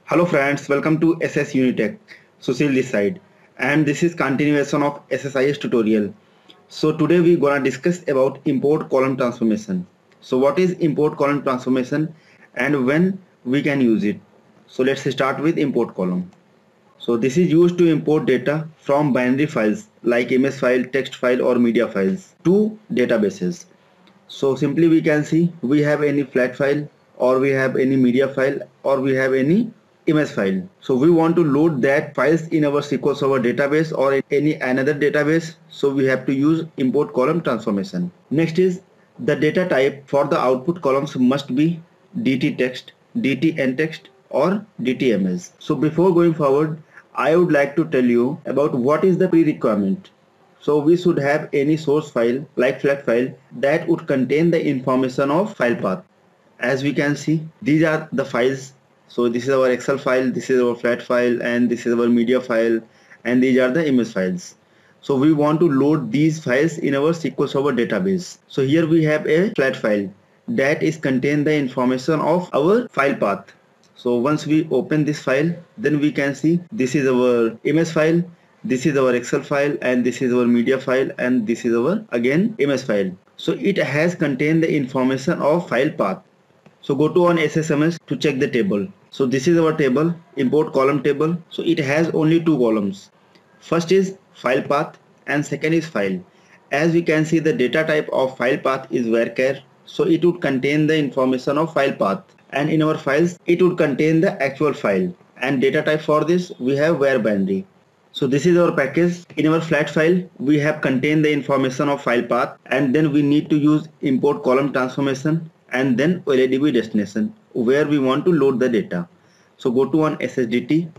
Hello friends, welcome to SS Unitech. Sushil this side, and this is continuation of SSIS tutorial. So today we gonna discuss about import column transformation. So what is import column transformation and when we can use it? So let's start with import column. So this is used to import data from binary files like image file, text file or media files to databases. So simply we can see we have any flat file or we have any media file or we have any image file. So we want to load that files in our SQL Server database or in any another database. So we have to use import column transformation. Next is the data type for the output columns must be DT text, DT ntext or DT image. So before going forward, I would like to tell you about what is the pre-requirement. So we should have any source file like flat file that would contain the information of file path. As we can see, these are the files. So this is our Excel file, this is our flat file, and this is our media file, and these are the image files. So we want to load these files in our SQL Server database. So here we have a flat file that is contain the information of our file path. So once we open this file, then we can see this is our image file, this is our Excel file, and this is our media file, and this is our again image file. So it has contained the information of file path. So go to on SSMS to check the table. So this is our table, import column table. So it has only two columns. First is file path and second is file. As we can see, the data type of file path is varchar. So it would contain the information of file path, and in our files it would contain the actual file, and data type for this we have var binary. So this is our package. In our flat file we have contained the information of file path, and then we need to use import column transformation and then OLEDB destination where we want to load the data. So go to on SSDT,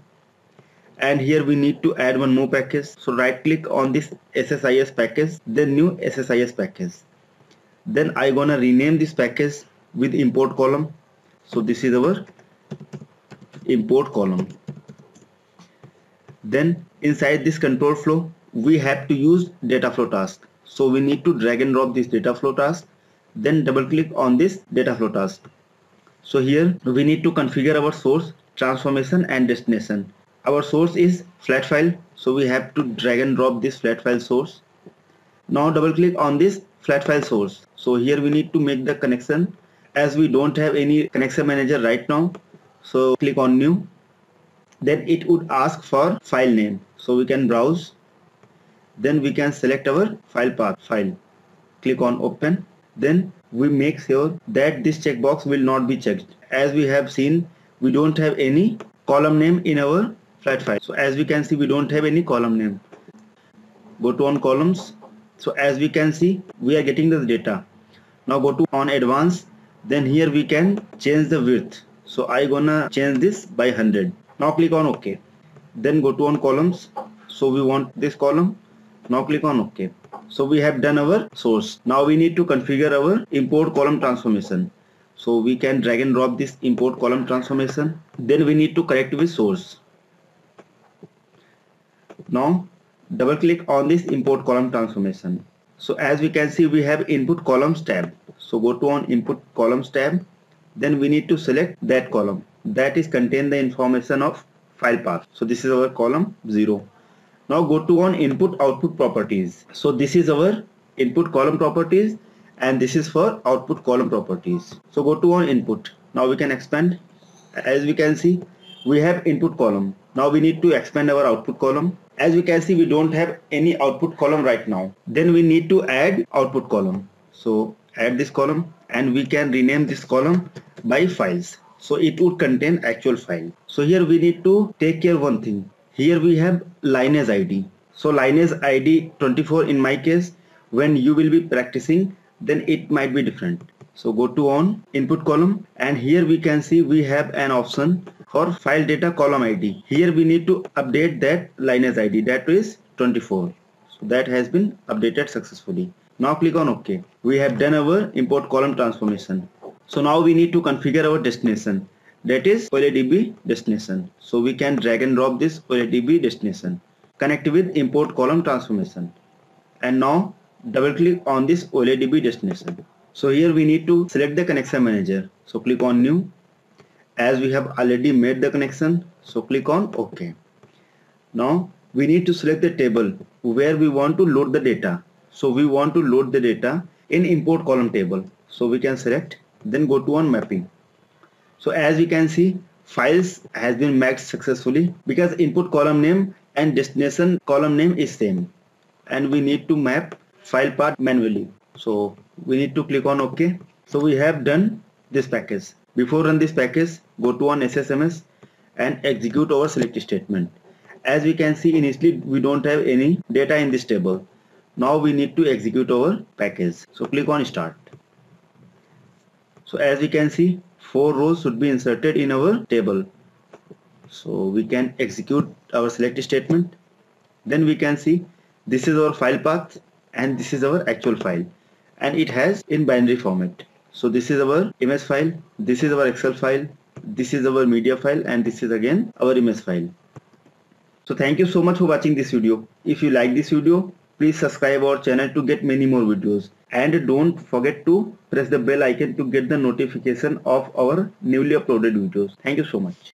and here we need to add one more package. So right click on this SSIS package, then new SSIS package. Then I gonna rename this package with import column. So this is our import column. Then inside this control flow we have to use data flow task. So we need to drag and drop this data flow task, then double click on this data flow task. So here we need to configure our source, transformation and destination. Our source is flat file, so we have to drag and drop this flat file source. Now double click on this flat file source. So here we need to make the connection, as we don't have any connection manager right now. So click on new, then it would ask for file name. So we can browse, then we can select our file path file, click on open. Then we make sure that this checkbox will not be checked. As we have seen, we don't have any column name in our flat file. So as we can see, we don't have any column name. Go to on columns. So as we can see, we are getting the data. Now go to on advanced, then here we can change the width. So I gonna change this by 100. Now click on OK. Then go to on columns. So we want this column. Now click on OK. So we have done our source. Now we need to configure our import column transformation. So we can drag and drop this import column transformation. Then we need to connect with source. Now double click on this import column transformation. So as we can see, we have input columns tab. So go to on input columns tab. Then we need to select that column that is contain the information of file path. So this is our column 0. Now go to on input output properties. So this is our input column properties, and this is for output column properties. So go to on input. Now we can expand. As we can see, we have input column. Now we need to expand our output column. As we can see, we don't have any output column right now. Then we need to add output column. So add this column, and we can rename this column by files. So it would contain actual file. So here we need to take care one thing. Here we have lineage ID. So lineage ID 24 in my case. When you will be practicing, then it might be different. So go to on input column, and here we can see we have an option for file data column ID. Here we need to update that lineage ID, that is 24. So that has been updated successfully. Now click on OK. We have done our import column transformation. So now we need to configure our destination, that is OLEDB destination. So we can drag and drop this OLEDB destination, connect with import column transformation, and now double click on this OLEDB destination. So here we need to select the connection manager. So click on new, as we have already made the connection. So click on OK. Now we need to select the table where we want to load the data. So we want to load the data in import column table. So we can select, then go to on mapping. So as we can see, files has been mapped successfully because input column name and destination column name is same, and we need to map file path manually. So we need to click on OK. So we have done this package. Before run this package, go to on SSMS and execute our select statement. As we can see, initially we don't have any data in this table. Now we need to execute our package. So click on start. So as we can see, 4 rows should be inserted in our table. So we can execute our select statement. Then we can see this is our file path and this is our actual file, and it has in binary format. So this is our image file, this is our Excel file, this is our media file, and this is again our image file. So thank you so much for watching this video. If you like this video, please subscribe our channel to get many more videos, and don't forget to press the bell icon to get the notification of our newly uploaded videos. Thank you so much.